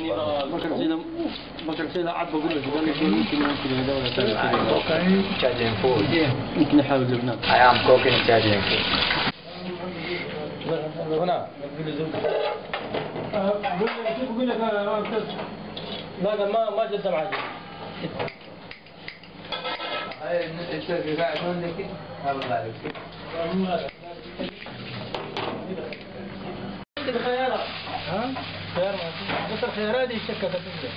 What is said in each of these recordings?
يعني بكر سيدا عبد بقول له قال لي ممكن دولة ثانية charging food. يمكن نحاول لبنان. I am cooking charging food. هنا بقول لك لا ما جد معي. هاي الشركة قاعد هون لك هذا ذلك. الخيارات ها؟ خيار بس الخيارات دي شكة تبدأ.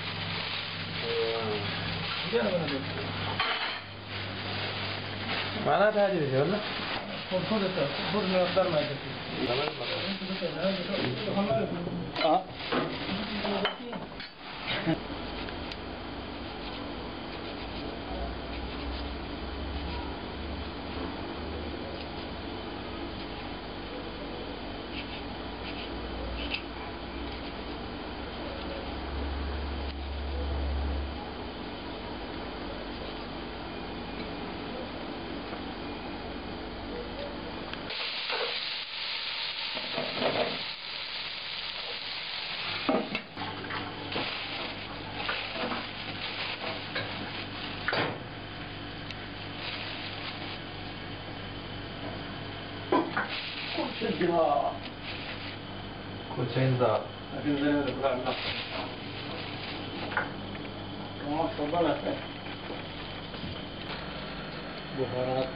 معناتها هذه بس ولا؟ خذ من الدار ما كل شيء نضاف. لكن زي ما بقول لك ما صبرت بهارات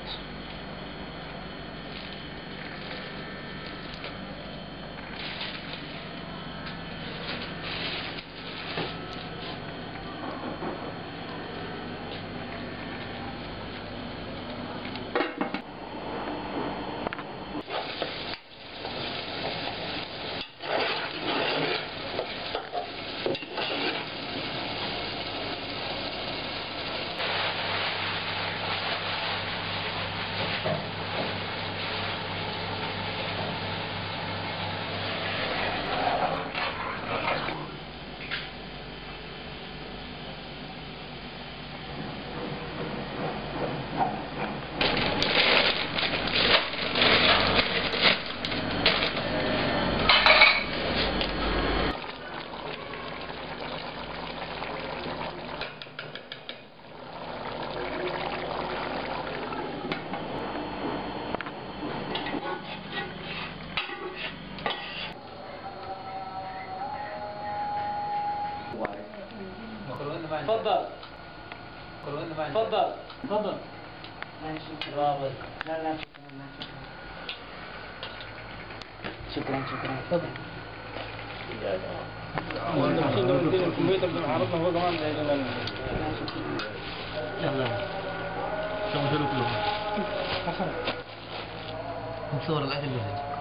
تفضل تفضل تفضل شكرا شكرا تفضل الكمبيوتر عرضنا هو كمان يلا شو مشروع كله نصور الاكل